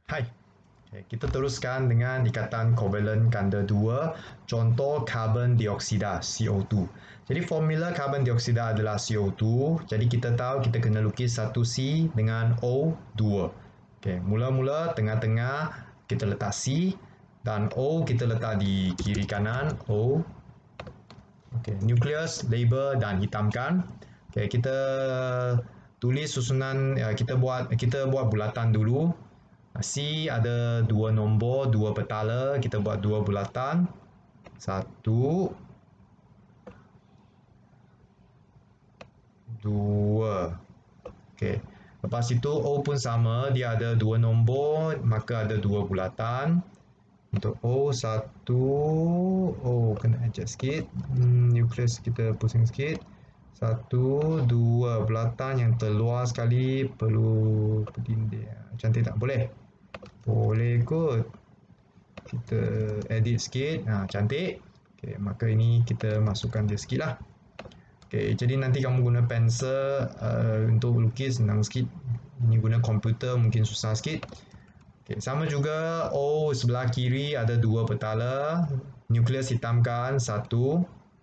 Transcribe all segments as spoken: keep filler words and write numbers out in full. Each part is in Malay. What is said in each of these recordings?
Hai, okay, kita teruskan dengan ikatan kovalent ganda dua, contoh karbon dioksida C O dua. Jadi formula karbon dioksida adalah C O dua, jadi kita tahu kita kena lukis satu C dengan O dua. Okay, mula-mula tengah-tengah kita letak C dan O kita letak di kiri kanan O. Okay, nukleus, label dan hitamkan. Okay, kita tulis susunan, kita buat kita buat bulatan dulu. C ada dua nombor, dua petala, kita buat dua bulatan. Satu, dua. Okey. Lepas itu O pun sama, dia ada dua nombor, maka ada dua bulatan. Untuk O, satu, oh kena adjust sikit. Hmm, nukleus kita pusing sikit. Satu, dua bulatan yang terluar sekali perlu berdinding. Cantik tak? Boleh? Boleh kot. Kita edit sikit. Ha, cantik. Okay, maka ini kita masukkan dia sikit lah. Okay, jadi nanti kamu guna pensel uh, untuk lukis senang sikit. Ini guna komputer mungkin susah sikit. Okay, sama juga O sebelah kiri ada dua petala. Nukleus hitamkan. Satu.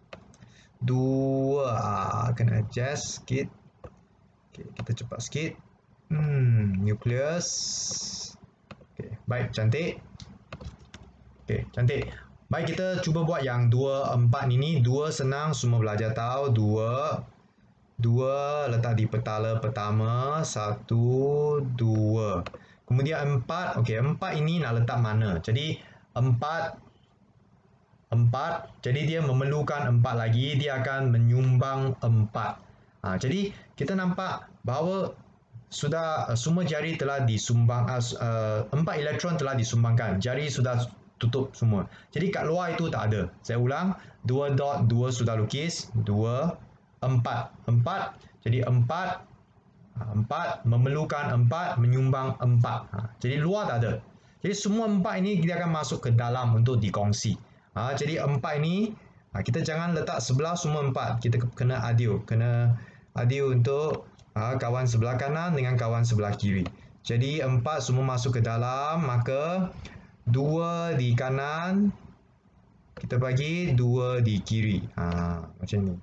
Dua. Ah, kena adjust sikit. Okay, kita cepat sikit. Hmm, nukleus. Okay, baik, cantik. Okay, cantik. Baik, kita cuba buat yang dua, empat ini. Dua senang, semua belajar tahu. Dua. Dua letak di petala pertama. Satu, dua. Kemudian empat. Okay, empat ini nak letak mana? Jadi, empat. Empat. Jadi, dia memerlukan empat lagi. Dia akan menyumbang empat. Ha, jadi, kita nampak bahawa sudah uh, semua jari telah disumbang, uh, uh, empat elektron telah disumbangkan. Jari sudah tutup semua. Jadi kat luar itu tak ada. Saya ulang, dua dot dua sudah lukis, dua, empat, empat. Jadi empat, empat memerlukan empat, menyumbang empat. Ha, jadi luar tak ada. Jadi semua empat ini dia akan masuk ke dalam untuk dikongsi. Ha, jadi empat ini ha, kita jangan letak sebelah semua empat. Kita kena adil, kena adil untuk Ha, kawan sebelah kanan dengan kawan sebelah kiri. Jadi empat semua masuk ke dalam, maka dua di kanan kita bagi dua di kiri. Ha, macam ni.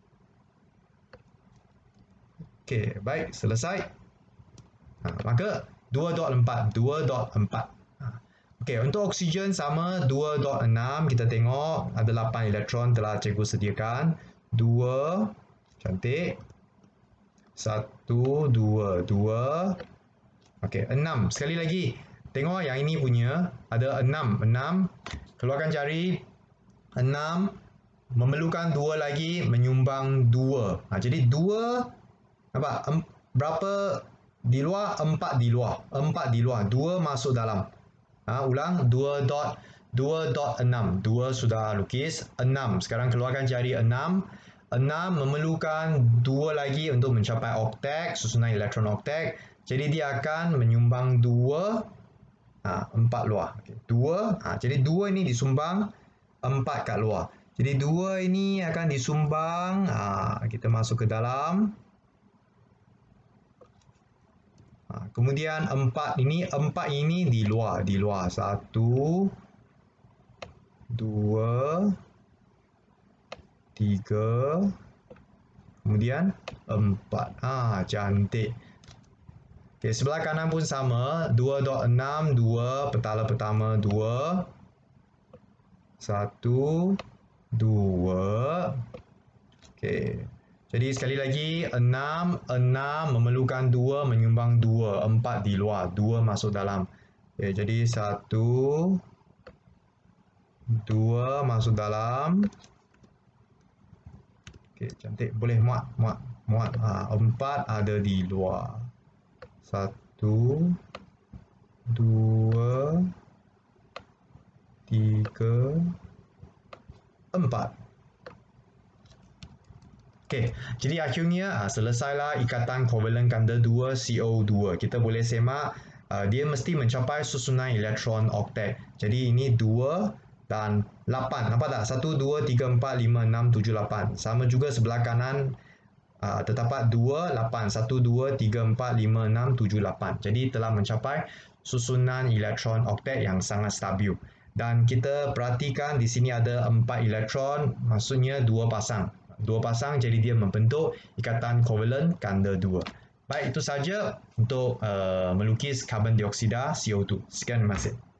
Okey, baik, selesai. Ha, maka dua dot empat, dua dot empat. Ha. Okey, untuk oksigen sama dua dot enam, kita tengok ada lapan elektron telah cikgu sediakan. dua, cantik. Satu, dua, dua. Okey, enam. Sekali lagi. Tengok yang ini punya. Ada enam. Enam. Keluarkan jari. Enam. Memerlukan dua lagi. Menyumbang dua. Ha, jadi dua. Nampak? Em, berapa di luar? Empat di luar. Empat di luar. Dua masuk dalam. Ha, ulang. Dua dot. Dua dot enam. Dua sudah lukis. Enam. Sekarang keluarkan jari enam. enam memerlukan dua lagi untuk mencapai oktet, susunan elektron oktet. Jadi dia akan menyumbang dua, ha, empat luar. Okay. dua, ha, jadi dua ini disumbang, empat kat luar. Jadi dua ini akan disumbang, ha, kita masuk ke dalam. Ha, kemudian empat ini, empat ini di luar, di luar. Satu, dua, tiga, kemudian empat. Ah, cantik. Okey, sebelah kanan pun sama. dua dot enam, dua, petala pertama dua. satu, dua. Okey. Jadi sekali lagi enam, enam memerlukan dua, menyumbang dua, empat di luar, dua masuk dalam. Okey, jadi satu, dua masuk dalam. Okey, cantik. Boleh muat, muat, muat. Ha, empat ada di luar. Satu, dua, tiga, empat. Okey, jadi akhirnya ha, selesailah ikatan kovalent ganda dua C O dua. Kita boleh semak uh, dia mesti mencapai susunan elektron oktet. Jadi ini dua dan lapan. Nampak tak? satu, dua, tiga, empat, lima, enam, tujuh, lapan. Sama juga sebelah kanan uh, terdapat dua, lapan. satu, dua, tiga, empat, lima, enam, tujuh, lapan. Jadi telah mencapai susunan elektron oktet yang sangat stabil. Dan kita perhatikan di sini ada empat elektron, maksudnya dua pasang. Dua pasang, jadi dia membentuk ikatan kovalen ganda dua. Baik, itu saja untuk uh, melukis karbon dioksida C O dua. Sekian, terima kasih.